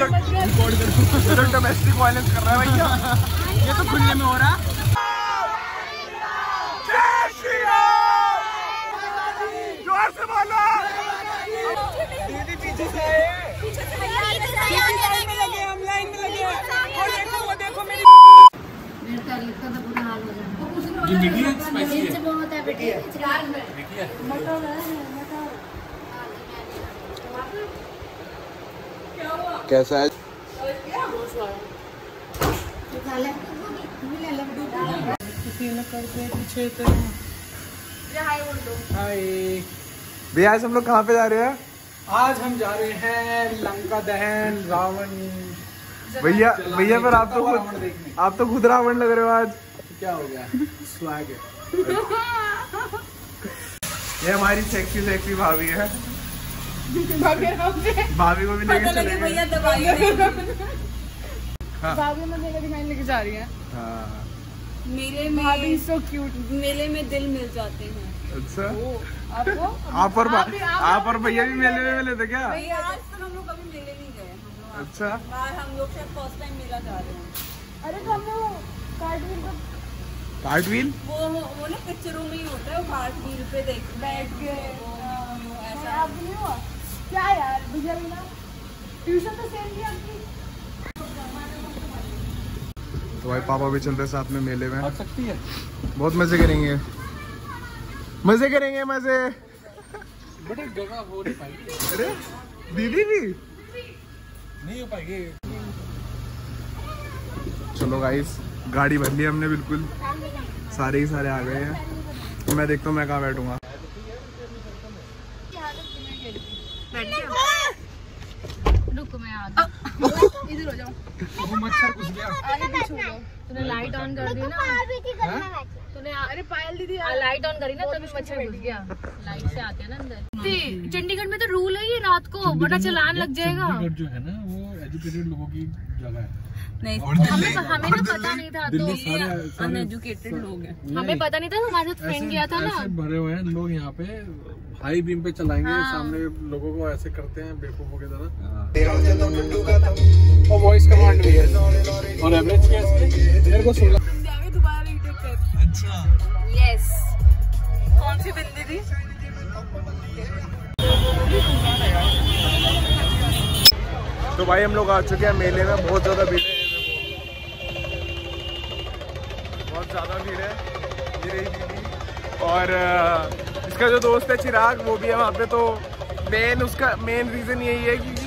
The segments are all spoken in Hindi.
डोमेस्टिक वायलेंस कर रहा है भैया। ये तो खुले में हो रहा। जोर से बोलो। दीदी पीछे से हम लाइन में लगे। वो देखो मेरी तारीफ का तो बुरा हाल हो जाना। ये मिर्ची स्पाइसी है। बहुत है बेटे। मटर है कैसा है? हाय भैया, आज हम लोग कहाँ पे जा रहे हैं? आज हम जा रहे हैं लंका दहन रावण। भैया भैया पर आप तो खुद रावण लग रहे हो आज। क्या हो गया? स्वैग है। ये हमारी सेक्सी सेक्सी भाभी है। भाभी को भी लेके चलेंगे। भाभी मुझे दिखाने लेके जा रही है। हाँ। मेले में भाभी सो क्यूट। मेले में दिल मिल जाते हैं। अच्छा। आपको? आप और भैया भी मेले में मिले थे क्या? भैया आज तक हम लोग कभी मेले नहीं गए। अच्छा। हम लोग शायद फर्स्ट टाइम मेला जा रहे हैं। अरे तो हम लोग कार्टव्हील वो ना पिक्चरों में ही होता है। वो कार्टव्हील पे बैठ के ऐसा नहीं हुआ क्या यार? भैया ना ट्यूशन तो सेम थी आपकी। तो भाई पापा भी चलते साथ में मेले में। आ सकती है। बहुत मजे करेंगे मजे। बट जगह हो नहीं पाएगी। अरे दीदी भी नहीं हो पाएगी। चलो गाइस, गाड़ी भर ली हमने बिल्कुल। सारे ही सारे आ गए हैं। मैं देखता हूँ मैं कहाँ बैठूंगा। रुको मैं आ इधर हो जाओ। वो मच्छर घुस गया। आगे पीछे हो जाओ। तूने लाइट ऑन कर दी ना। तूने अरे पायल दीदी लाइट ऑन करी ना तभी मच्छर घुस गया। लाइट से आते हैं ना अंदर। चंडीगढ़ में तो रूल है ये रात को वरना चालान लग जाएगा। चंडीगढ़ जो है ना वो एजुकेटेड लोगों की जगह है। नहीं हमें ना पता नहीं था। तो अनएजुकेटेड लोग हैं। हमें पता नहीं था। हमारे साथ फ्रेंड गया था ना। ऐसे भरे हुए हैं लोग यहाँ पे। हाई बीम पे चलाएंगे। सामने लोगों को ऐसे करते हैं बेवकूफों की तरह। और वॉइस कमांड भी है। और एवरेज क्या है? मेरे को 16 दोबारा रीटेक कर। अच्छा। यस। कौन सी बिंदी थी? तो भाई हम लोग आ चुके हैं मेले में। बहुत ज्यादा भीड़ है। बहुत ज्यादा भीड़ है। ये रही दीदी और इसका जो दोस्त है चिराग वो भी है वहाँ पे। तो उसका मेन रीजन यही है कि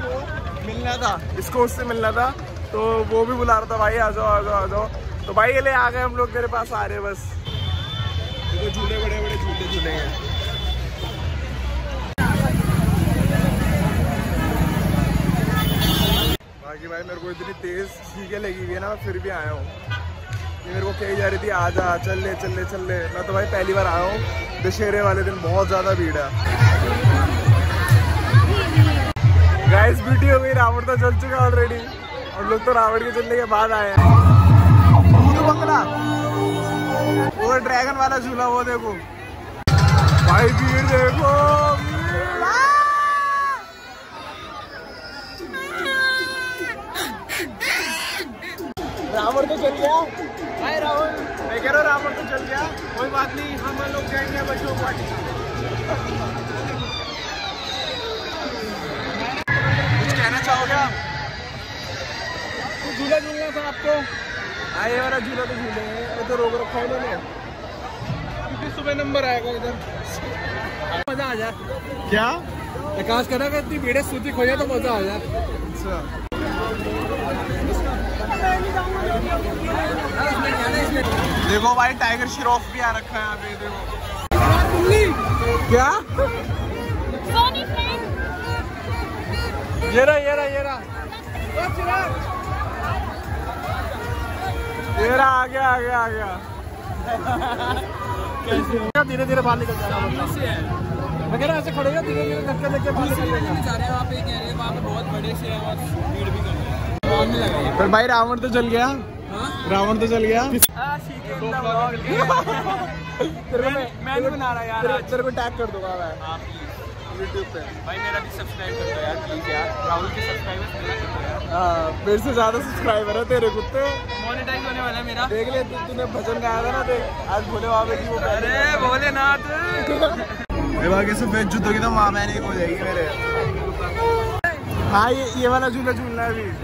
इसको उससे मिलना था। तो वो भी बुला रहा था भाई आ जाओ। तो भाई ये ले आ गए हम लोग तेरे पास आ रहे बस। तो झूले बड़े झूले हैं। बाकी भाई मेरे को इतनी तेज छींके लगी हुई है ना, मैं फिर भी आया हूँ। ये मेरे को कही जा रही थी आजा चल ले। मैं तो भाई पहली बार आया हूँ। दशहरे वाले दिन बहुत ज्यादा भीड़ है। गाइस ब्यूटी हो गई। रावण तो चल चुका ऑलरेडी। और लोग तो रावण के चलने के बाद आए हैं। वो ड्रैगन वाला झूला वो देखो भाई। भीड़ देखो। रावण तो चल गया भाई। रावण मैं कह रहा हूँ रावण तो चल गया। कोई बात नहीं, हम लोग जाएंगे बच्चों पार्टी। कुछ कहना चाहोगे आप? झूला झूलना था आपको। हाँ ये वाला झूला तो झूले हैं। तो रोक रखा है उन्होंने क्योंकि सुबह नंबर आएगा इधर। मजा आ जाए। क्या विकास करा कि इतनी भीड़ सूती खो जाए तो मजा आ जाए। अच्छा देखो भाई टाइगर श्रॉफ भी आ रखा है यहाँ पे। देखो क्या ये रहा आ गया। धीरे धीरे बाहर निकल जाएगा। मैं कह रहा ऐसे खड़े धीरे धीरे धक्के धक्के बाहर निकल जाएगा। बहुत बड़े से और भीड़ भी कर रहे हैं। पर भाई रावण तो चल गया। रावण तो चल गया। मैं नहीं बना रहा यार। तेरे को टैग कर दूंगा मैं। यूट्यूब पे। भाई मेरा भी सब्सक्राइब कर दो यार प्लीज यार, राहुल के सब्सक्राइबर्स मेरा कर दो यार। हाँ मेरे से ज्यादा सब्सक्राइबर है तेरे कुत्ते। मोनेटाइज होने वाला है मेरा। देख ले तूने भजन गाया था ना, देख आज भोले बाबा की वो। अरे भोलेनाथ बाकी सफेद जूतों की तो माँ मैंने हो जाएगी मेरे। हाँ ये वाला झूला झूलना है अभी।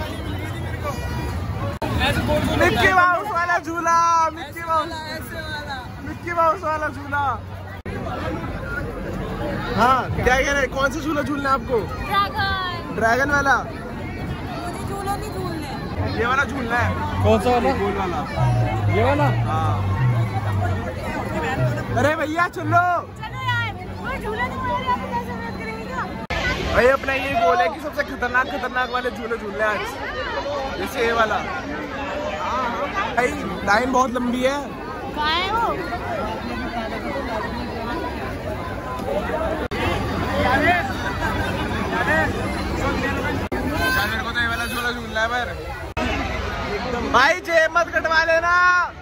मिक्की माउस वाला झूला, मिक्की माउस वाला झूला। हाँ क्या कह रहे, कौन सा झूला झूलना है आपको? ड्रैगन वाला। मुझे झूला नहीं झूलने, ये वाला झूलना है। कौन सा वाला? गोल वाला। ये वाला? हाँ। अरे भैया चलो भाई, अपना ये गोल है कि सबसे खतरनाक वाले झूले झूलने आज, जैसे ये वाला। भाई लाइन बहुत लंबी है। कहाँ है वो? मेरे को तो ये वाला झूला झूलना है पर। भाई जेब मत कटवा लेना।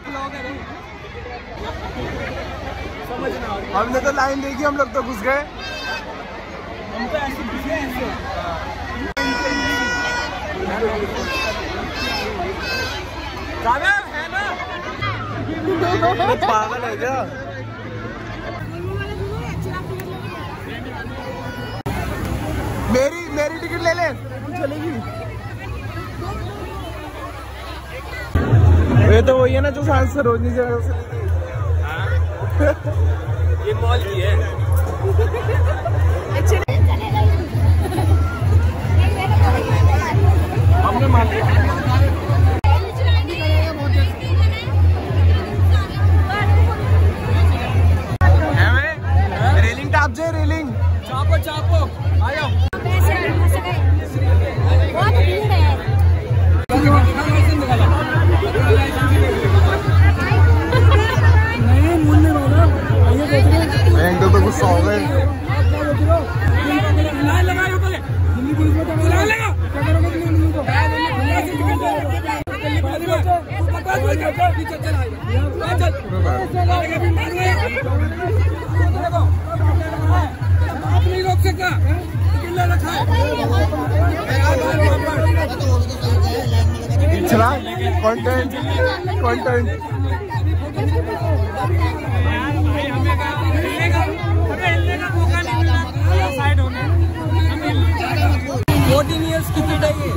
हमने तो लाइन देखी, हम लोग तो घुस गए। हम तो ऐसे घुसे ऐसे। है ना पागल है क्या? मेरी टिकट ले ले, चलेगी। ये तो वही है ना जो सांस सरोजनी से ये मॉल की है। हमने मान लिया। रेलिंग टाप जे, रेलिंग चापो आ जाओ। बहुत भीड़ है। तो गुस्सा हो गए। नहीं रोक सकता, चला कंटेंट साइड होने 14 years की टिकट है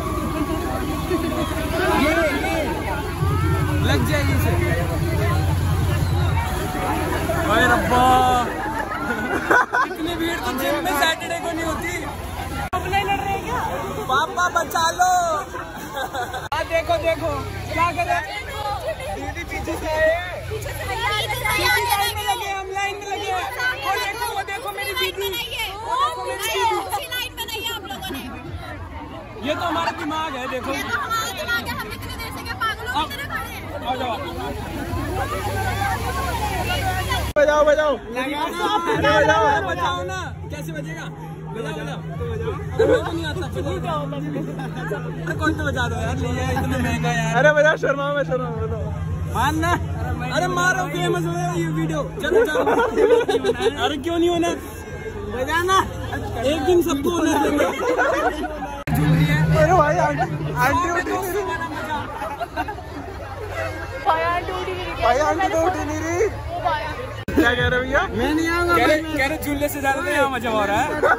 ये लग जाएगी इसे। भाई रब्बा इतनी भीड़ तो जिम में सैटरडे को नहीं होती। अपने लड़ रहे क्या? पापा बचा लो। देखो क्या कर रहे हैं दीदी, पीछे से लाइन में लगे, हम लाइन में लगे। वो देखो मेरी दीदी, लाइन बनाई है आप लोगों ने। ये तो हमारा दिमाग है। देखो ये तो हमारा दिमाग है, हम इतनी देर से क्या पागलों की तरह खड़े हैं। आ जाओ बजाओ बजाओ ना। कैसे बजेगा? बजाओ तो नहीं आता। कौन तो बजा दो यार, नहीं है इतना महंगा यार। अरे बजाओ, शर्मा में मानना। अरे मारो, फेमस हो ये वीडियो। चलो अरे क्यों नहीं होना, बजाना एक दिन सबको होना चाहिए। अरे भाई आंटी उठी नहीं रही। क्या कह रहे भैया? मैं नहीं आऊंगा। कह रहे झूले से ज्यादा तो यहाँ मजा हो रहा है।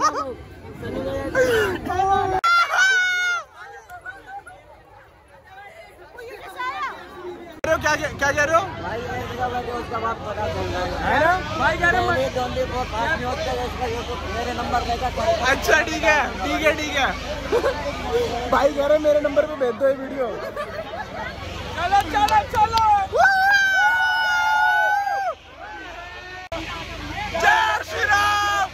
क्या कह रहे हो? भाई कह रहे मेरे नंबर देगा। अच्छा ठीक है भाई कह रहे मेरे नंबर पे भेज दो ये वीडियो। चलो जय श्री राम,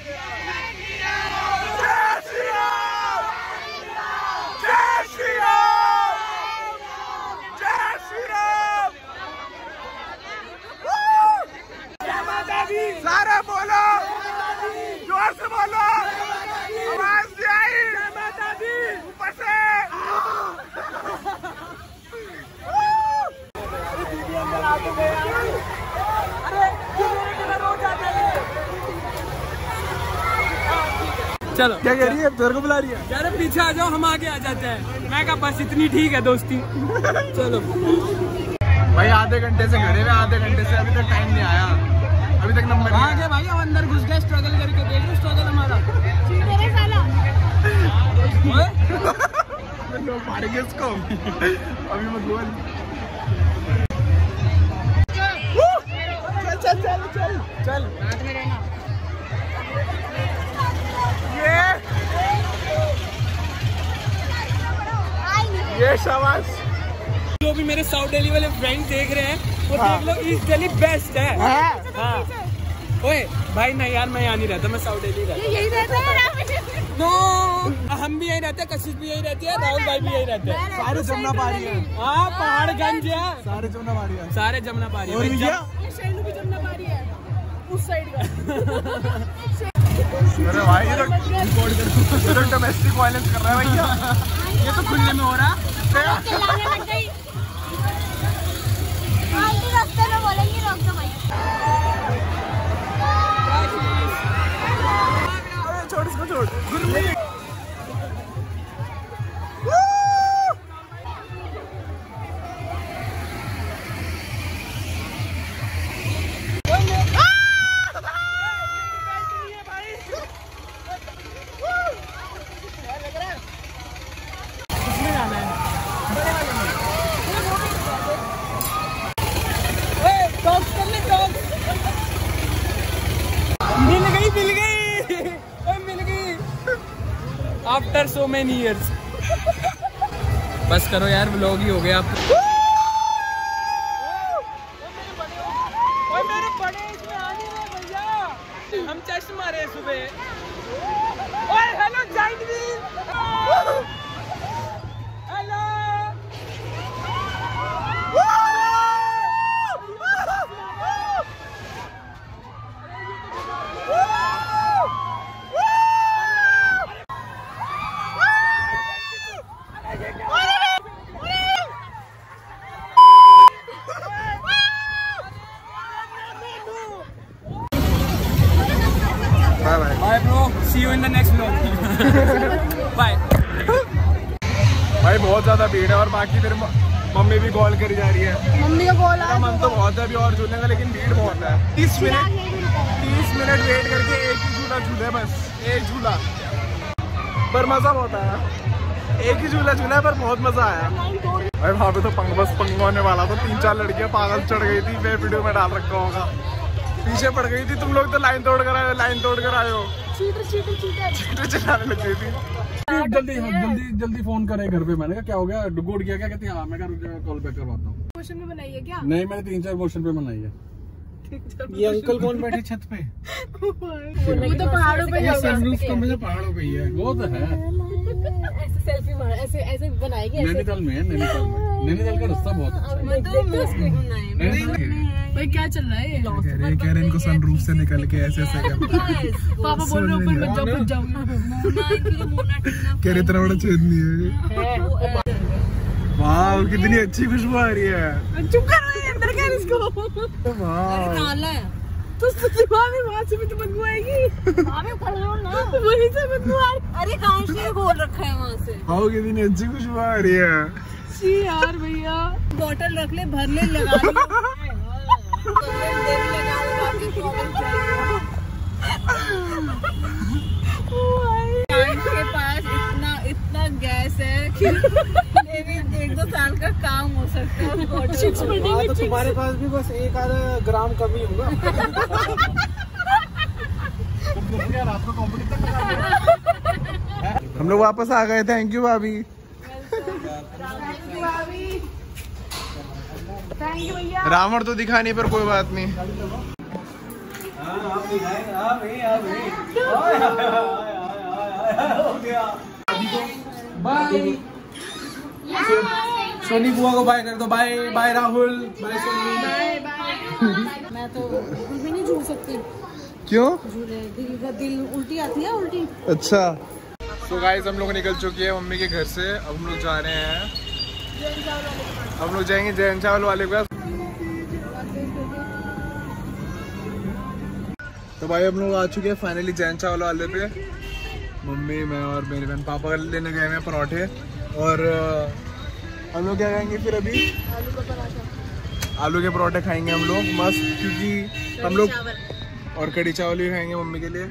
जय श्री राम, जय श्री राम, जय श्री राम। जय माता दी। सारा बोलो, जोर से बोलो, आवाज नहीं आई। जय माता दी। ऊपर से चलो क्या कह रही है? तेरे को बुला रही है? यार पीछे आ जाओ, हम आगे आ जाते हैं। मैं कहा बस इतनी ठीक है दोस्ती। चलो भाई आधे घंटे से खड़े हुए, आधे घंटे से अभी तक टाइम नहीं आया, अभी तक नंबर नहीं आगे भाई हम अंदर घुस गए, स्ट्रगल करके देख लो स्ट्रगल हमारा। लोग मारेंगे इसको अभी मत बोल। चल चल चल चल रात में रहना। ये शाबाश। जो भी मेरे साउथ दिल्ली वाले फ्रेंड देख रहे हैं वो देख लो, ईस्ट दिल्ली बेस्ट है। हाँ। ओए भाई नहीं यार, मैं यहाँ नहीं रहता, मैं साउथ दिल्ली रहता। यही रहता है नो, हम भी यही रहते हैं, कशिश भी यही रहती है, राहुल भाई भी यही रहते हैं। सारे जमुना पारी है। हाँ पहाड़गंज है, सारे जमुना पारी है, सारे जमुना पारी और है। शैलू भी जमुना पारी है उस साइड का। अरे भाई ये तो डोमेस्टिक वायलेंस कर रहा है भैया। ये तो खुले में हो रहा। चिल्लाने लग गई। आंटी रास्ते में बोलेंगी रोक दो भाई। छोड़ इसको छोड़। मिल गई आफ्टर सो मेनी इयर्स। बस करो यार, व्लॉग ही हो गया आप। मेरे बड़े इसमें आने में भैया, हम चश्मा मारे सुबह। ओए hello giant wheel, hello. Bye bro, see you in the next vlog. Bye. भाई बहुत ज्यादा भीड़ है और बाकी फिर मम्मी भी कॉल करी जा रही है। मम्मी का कॉल आ मन तो बहुत है अभी और झूलने का, लेकिन भीड़ बहुत है। 30 मिनट वेट करके एक ही झूला झूले, बस एक झूला, पर मजा बहुत आया। एक ही झूला झूला है पर बहुत मजा आया भाई। वहाँ पे तो बस पंगा होने वाला था, 3-4 लड़कियां पागल चढ़ गई थी, मैं वीडियो में डाल रखा होगा। पीछे पड़ गई थी, तुम लोग तो लाइन तोड़ कर आए हो। चीटर चलाने लग गई थी। जल्दी फोन करे घर पे। मैंने कहा क्या हो गया, गुड गया क्या? कहती है हाँ। मैं कॉल बैक करवाता हूँ। क्वेश्चन में बनाई है क्या? नहीं, मैंने 3-4 क्वेश्चन पे बनाई है। ये अंकल कौन बैठे छत पे? वो तो पहाड़ों पे है। सनरूफ तो मुझे पहाड़ों पे ही है, वो तो है। ऐसे सेल्फी मार, ऐसे ऐसे बनाएगी। नैनीताल में है, नैनीताल का रास्ता बहुत अच्छा है। भाई क्या चल रहा है? कह रहे इनको सनरूफ से निकल के ऐसे पापा बोल रहे ऊपर मत जाओ, जाओ। कह रहे इतना बड़ा छेद नहीं है। वाह कितनी अच्छी खुशबू आ रही है। चुप कर, अंदर कर इसको। वाह तो वहाँ से भी तो बदबू आएगी। वहीं से बदबू आ रही। अरे कहाँ से खोल रखा है वहाँ से? हाँ कितनी अच्छी खुशबू आ रही है। छी यार भैया, बोतल रख ले, भर ले, लगा के पास इतना गैस है कि 1-2 साल का काम हो सकता है। तो तुम्हारे पास भी बस 1-आधा ग्राम कमी होगा। हम लोग वापस आ गए। थैंक यू भाभी। रावण तो दिखा नहीं, पर कोई बात नहीं। बाय सोनी बुआ को बाय कर दो। Bye bye Rahul, bye Soni. मैं तो बिल्कुल भी नहीं झूल सकती। क्यों? दिल उल्टी आती है, उल्टी। अच्छा तो गाइस हम लोग निकल चुके हैं मम्मी के घर से। अब हम लोग जा रहे हैं, हम लोग जाएंगे जैन चावल वाले के पास। तो भाई हम लोग आ चुके हैं फाइनली जैन चावल वाले पे। मम्मी, मैं और मेरी बहन। पापा लेने गए हैं पराठे और हम लोग क्या खाएंगे फिर अभी? आलू का पराठा, आलू के पराठे खाएंगे हम लोग मस्त, क्योंकि हम लोग और कड़ी चावल भी खाएंगे मम्मी के लिए।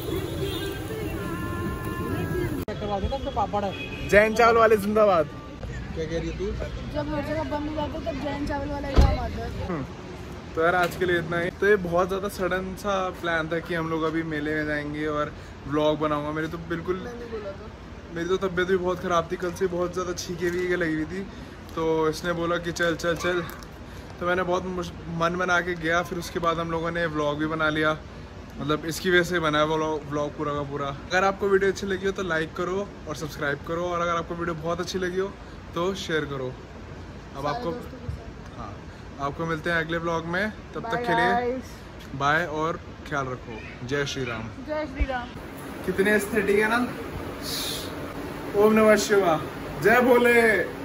जैन चावल वाले जिंदाबाद। क्या कह रही है तू? जब हर जगह बंद हो जाता है तब जैन चावल वाला ही काम आता है। तो यार आज के लिए इतना ही। तो ये बहुत ज़्यादा सडन सा प्लान था कि हम लोग अभी मेले में जाएंगे और व्लॉग बनाऊंगा। मेरी तो मेरी तो तबीयत भी बहुत ख़राब थी, कल से बहुत ज़्यादा छींके भी लगी हुई थी। तो इसने बोला कि चल चल चल, तो मैंने बहुत मन बना के गया। फिर उसके बाद हम लोगों ने व्लॉग भी बना लिया, मतलब इसकी वजह से बनाया व्लॉग पूरा का पूरा। अगर आपको वीडियो अच्छी लगी हो तो लाइक करो और सब्सक्राइब करो, और अगर आपको वीडियो बहुत अच्छी लगी हो तो शेयर करो। अब आपको आपको मिलते हैं अगले व्लॉग में, तब तक के लिए बाय और ख्याल रखो। जय श्री राम। जय श्री राम। कितने एस्थेटिक है ना। ओम नमः शिवाय, जय भोले।